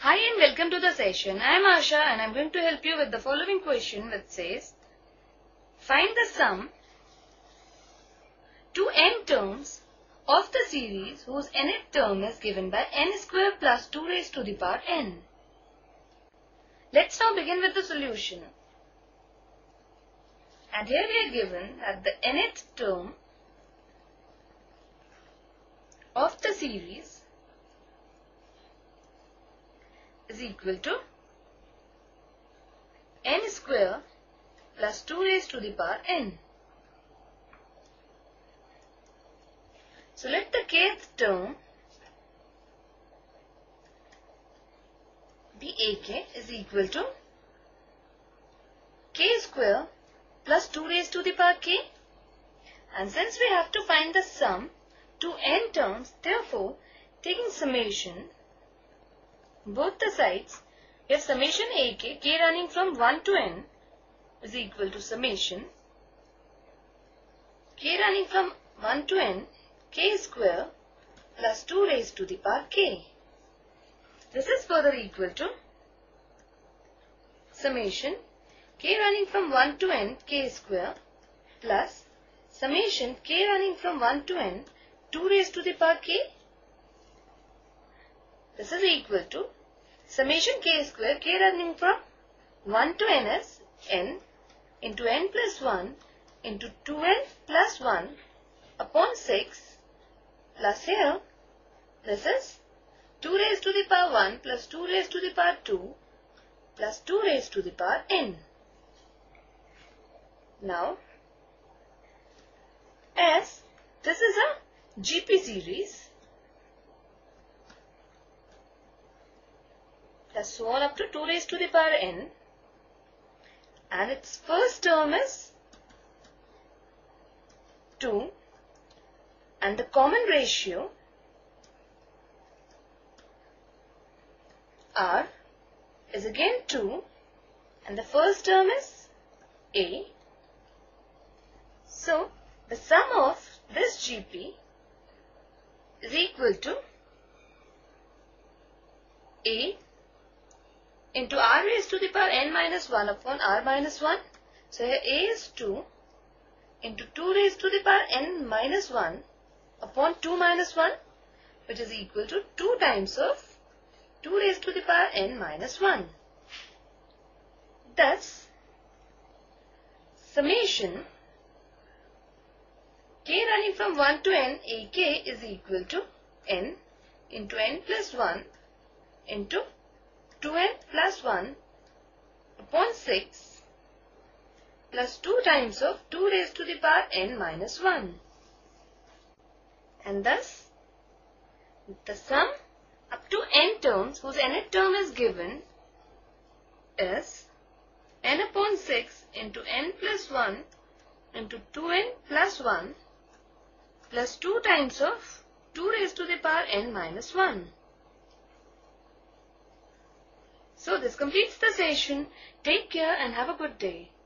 Hi and welcome to the session. I am Asha and I am going to help you with the following question which says, find the sum to n terms of the series whose nth term is given by n square plus 2 raised to the power n. Let's now begin with the solution. And here we are given that the nth term of the series is equal to n square plus 2 raised to the power n. So let the kth term be ak is equal to k square plus 2 raised to the power k. And since we have to find the sum to n terms, therefore taking summation both the sides, we have summation ak, k running from 1 to n is equal to summation k running from 1 to n k square plus 2 raised to the power k. This is further equal to summation k running from 1 to n k square plus summation k running from 1 to n 2 raised to the power k. This is equal to summation k square k running from 1 to n is n into n plus 1 into 2n plus 1 upon 6 plus here this is 2 raised to the power 1 plus 2 raised to the power 2 plus 2 raised to the power n. Now, as this is a GP series, plus so on up to 2 raised to the power n, and its first term is 2 and the common ratio r is again 2 and the first term is a. So the sum of this GP is equal to a into r raised to the power n minus 1 upon r minus 1. So here a is 2 into 2 raised to the power n minus 1 upon 2 minus 1, which is equal to 2 times of 2 raised to the power n minus 1. Thus, summation k running from 1 to n ak is equal to n into n plus 1 into 2n plus 1 upon 6 plus 2 times of 2 raised to the power n minus 1. And thus, the sum up to n terms whose nth term is given is n upon 6 into n plus 1 into 2n plus 1 plus 2 times of 2 raised to the power n minus 1. So this completes the session. Take care and have a good day.